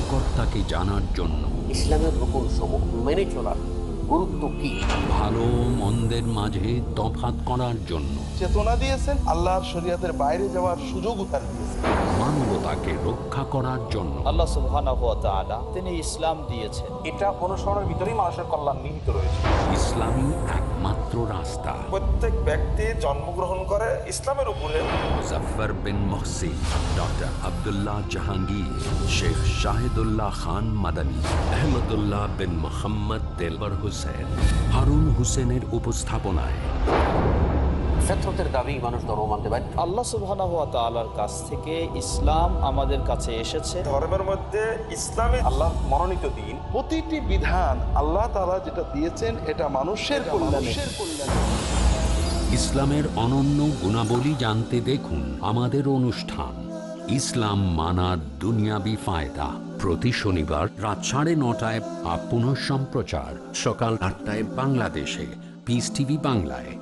সৃষ্টিকর্তাকে জানার জন্য ইসলামের রূপন সমূহ মেনে চলার গুরুত্ব কি, ভালো মন্দের মাঝে তফাৎ করার জন্য, চেতনা দিয়েছেন, আল্লাহর শরীয়তের বাইরে যাওয়ার সুযোগও তার দিয়েছেন। মানবতাকে রক্ষা করার জন্য। আল্লাহ সুবহানাহু ওয়া তাআলা তিনি ইসলাম দিয়েছেন। এটা অনুসরণের ভিতরেই মানুষের কল্যাণ নিহিত রয়েছে। ইসলামী একমাত্র রাস্তা। প্রত্যেক ব্যক্তি জন্মগ্রহণ করে ইসলামের উপরে। মুজাফফর বিন মুহসিন, ডক্টর আব্দুল্লাহ জাহাঙ্গীর, শেখ শাহিদুল্লাহ খান মাদানী, আহমদুল্লাহ বিন মোহাম্মদ দেলবর হুসেন, হারুন হুসেনের উপস্থাপনায় ফিতরতের দাবি মানুষ ধর্ম মানতে বাধ্য। আল্লাহ সুবহানাহু ওয়া তাআলার কাছ থেকে ইসলাম আমাদের কাছে এসেছে। ধর্মের মধ্যে ইসলামে আল্লাহ মনোনীত দিন, প্রতিটি বিধান আল্লাহ তাআলা যেটা দিয়েছেন এটা মানুষের কল্যাণে। ইসলামের অনন্য গুণাবলী জানতে দেখুন আমাদের অনুষ্ঠান ইসলাম মানার দুনিয়াবি ফায়দা, প্রতি শনিবার রাত 9:30 বা পুনঃ সম্প্রচার সকাল 8টায় বাংলাদেশে পিস টিভি বাংলায়।